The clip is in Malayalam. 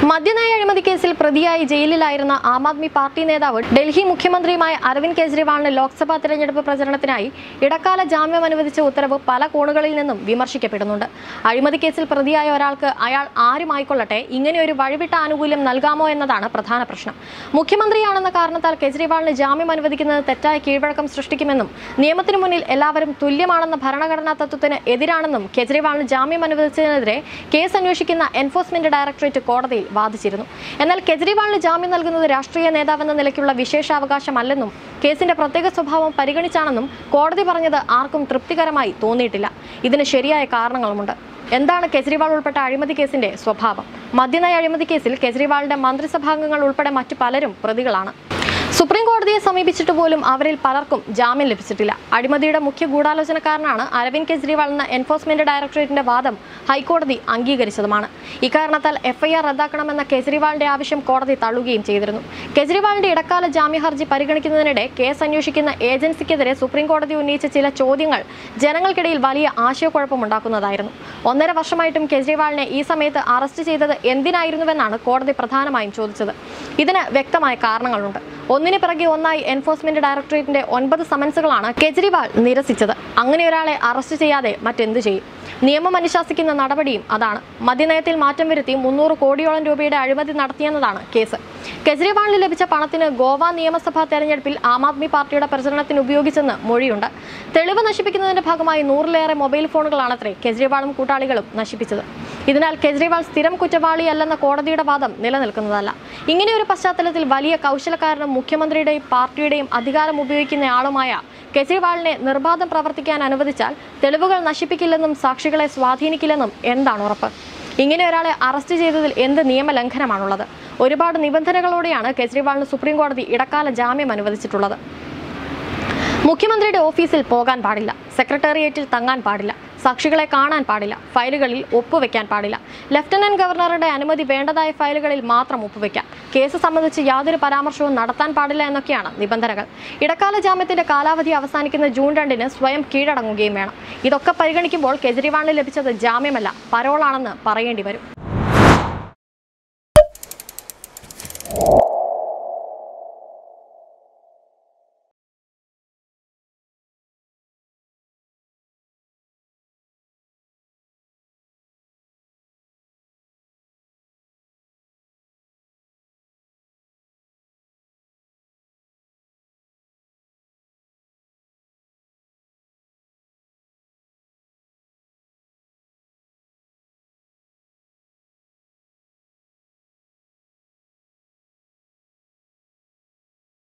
മദ്യനയ അഴിമതി കേസിൽ പ്രതിയായി ജയിലിലായിരുന്ന ആം ആദ്മി പാർട്ടി നേതാവ് ഡൽഹി മുഖ്യമന്ത്രിയുമായ അരവിന്ദ് കെജ്രിവാളിന് ലോക്സഭാ തെരഞ്ഞെടുപ്പ് പ്രചരണത്തിനായി ഇടക്കാല ജാമ്യം അനുവദിച്ച ഉത്തരവ് പല കോണുകളിൽ നിന്നും വിമർശിക്കപ്പെടുന്നുണ്ട്. അഴിമതി കേസിൽ പ്രതിയായ ഒരാൾക്ക് അയാൾ ആരുമായിക്കൊള്ളട്ടെ ഇങ്ങനെയൊരു വഴിവിട്ട ആനുകൂല്യം നൽകാമോ എന്നതാണ് പ്രധാന പ്രശ്നം. മുഖ്യമന്ത്രിയാണെന്ന കാരണത്താൽ കെജ്രിവാളിന് ജാമ്യം അനുവദിക്കുന്നത് തെറ്റായ കീഴ്വഴക്കം സൃഷ്ടിക്കുമെന്നും നിയമത്തിനു മുന്നിൽ എല്ലാവരും തുല്യമാണെന്ന ഭരണഘടനാ തത്വത്തിന് എതിരാണെന്നും കെജ്രിവാളിന് ജാമ്യം അനുവദിച്ചതിനെതിരെ കേസ് അന്വേഷിക്കുന്ന എൻഫോഴ്സ്മെന്റ് ഡയറക്ടറേറ്റ് കോടതിയിൽ വാദിച്ചിരുന്നു. എന്നാൽ കെജ്രിവാളിന് ജാമ്യം നൽകുന്നത് രാഷ്ട്രീയ നേതാവെന്ന നിലയ്ക്കുള്ള വിശേഷാവകാശമല്ലെന്നും കേസിന്റെ പ്രത്യേക സ്വഭാവം പരിഗണിച്ചാണെന്നും കോടതി പറഞ്ഞത് ആർക്കും തൃപ്തികരമായി തോന്നിയിട്ടില്ല. ഇതിന് ശരിയായ കാരണങ്ങളുമുണ്ട്. എന്താണ് കെജ്രിവാൾ ഉൾപ്പെട്ട അഴിമതി കേസിന്റെ സ്വഭാവം? മദ്യനയ അഴിമതി കേസിൽ കെജ്രിവാളിന്റെ മന്ത്രിസഭാംഗങ്ങൾ ഉൾപ്പെടെ മറ്റു പലരും പ്രതികളാണ്. സുപ്രീം കോടതിയെ സമീപിച്ചിട്ട് പോലും അവരിൽ പലർക്കും ജാമ്യം ലഭിച്ചിട്ടില്ല. അഴിമതിയുടെ മുഖ്യ ഗൂഢാലോചനക്കാരനാണ് അരവിന്ദ് കെജ്രിവാൾ എന്ന എൻഫോഴ്സ്മെന്റ് ഡയറക്ടറേറ്റിന്റെ വാദം ഹൈക്കോടതി അംഗീകരിച്ചതുമാണ്. ഇക്കാരണത്താൽ എഫ്ഐആർ റദ്ദാക്കണമെന്ന കെജ്രിവാളിന്റെ ആവശ്യം കോടതി തള്ളുകയും ചെയ്തിരുന്നു. കെജ്രിവാളിന്റെ ഇടക്കാല ജാമ്യ ഹർജി പരിഗണിക്കുന്നതിനിടെ കേസ് അന്വേഷിക്കുന്ന ഏജൻസിക്കെതിരെ സുപ്രീം കോടതി ഉന്നയിച്ച ചില ചോദ്യങ്ങൾ ജനങ്ങൾക്കിടയിൽ വലിയ ആശയക്കുഴപ്പമുണ്ടാക്കുന്നതായിരുന്നു. 1.5 വർഷമായിട്ടും കെജ്രിവാളിനെ ഈ സമയത്ത് അറസ്റ്റ് ചെയ്തത് എന്തിനായിരുന്നുവെന്നാണ് കോടതി പ്രധാനമായും ചോദിച്ചത്. ഇതിന് വ്യക്തമായ കാരണങ്ങളുണ്ട്. ഒന്നിന് പിറകെ ഒന്നായി എൻഫോഴ്സ്മെന്റ് ഡയറക്ടറേറ്റിന്റെ 9 സമൻസുകളാണ് കെജ്രിവാൾ നിരസിച്ചത്. അങ്ങനെ ഒരാളെ അറസ്റ്റ് ചെയ്യാതെ മറ്റെന്തു ചെയ്യും? നിയമം അനുശാസിക്കുന്ന നടപടിയും അതാണ്. മദ്യനയത്തിൽ മാറ്റം വരുത്തി 300 കോടിയോളം രൂപയുടെ അഴിമതി നടത്തിയെന്നതാണ് കേസ്. കെജ്രിവാളിന് ലഭിച്ച പണത്തിന് ഗോവ നിയമസഭാ തെരഞ്ഞെടുപ്പിൽ ആം ആദ്മി പാർട്ടിയുടെ പ്രചരണത്തിന് ഉപയോഗിച്ചെന്ന് മൊഴിയുണ്ട്. തെളിവ് നശിപ്പിക്കുന്നതിന്റെ ഭാഗമായി 100-ലേറെ മൊബൈൽ ഫോണുകളാണത്രേ കെജ്രിവാളും കൂട്ടാളികളും നശിപ്പിച്ചത്. ഇതിനാൽ കെജ്രിവാൾ സ്ഥിരം കുറ്റവാളിയല്ലെന്ന കോടതിയുടെ വാദം നിലനിൽക്കുന്നതല്ല. ഇങ്ങനെയൊരു പശ്ചാത്തലത്തിൽ വലിയ കൗശലക്കാരനും മുഖ്യമന്ത്രിയുടെയും പാർട്ടിയുടെയും അധികാരം ഉപയോഗിക്കുന്നയാളുമായ കെജ്രിവാളിനെ നിർബാധം പ്രവർത്തിക്കാൻ അനുവദിച്ചാൽ തെളിവുകൾ നശിപ്പിക്കില്ലെന്നും സാക്ഷികളെ സ്വാധീനിക്കില്ലെന്നും എന്താണ് ഉറപ്പ്? ഇങ്ങനെ ഒരാളെ അറസ്റ്റ് ചെയ്തതിൽ എന്ത് നിയമലംഘനമാണുള്ളത്? ഒരുപാട് നിബന്ധനകളോടെയാണ് കെജ്രിവാളിന് സുപ്രീം കോടതി ഇടക്കാല ജാമ്യം അനുവദിച്ചിട്ടുള്ളത്. മുഖ്യമന്ത്രിയുടെ ഓഫീസിൽ പോകാൻ പാടില്ല, സെക്രട്ടേറിയറ്റിൽ തങ്ങാൻ പാടില്ല, സാക്ഷികളെ കാണാൻ പാടില്ല, ഫയലുകളിൽ ഒപ്പുവെക്കാൻ പാടില്ല, ലഫ്റ്റനന്റ് ഗവർണറുടെ അനുമതി വേണ്ടതായ ഫയലുകളിൽ മാത്രം ഒപ്പുവെക്കാം, കേസ് സംബന്ധിച്ച് യാതൊരു പരാമർശവും നടത്താൻ പാടില്ല എന്നൊക്കെയാണ് നിബന്ധനകൾ. ഇടക്കാല ജാമ്യത്തിന്റെ കാലാവധി അവസാനിക്കുന്ന ജൂൺ 2-ന് സ്വയം കീഴടങ്ങുകയും വേണം. ഇതൊക്കെ പരിഗണിക്കുമ്പോൾ കെജ്രിവാളിന് ലഭിച്ചത് ജാമ്യമല്ല, പരോളാണെന്ന് പറയേണ്ടി വരും.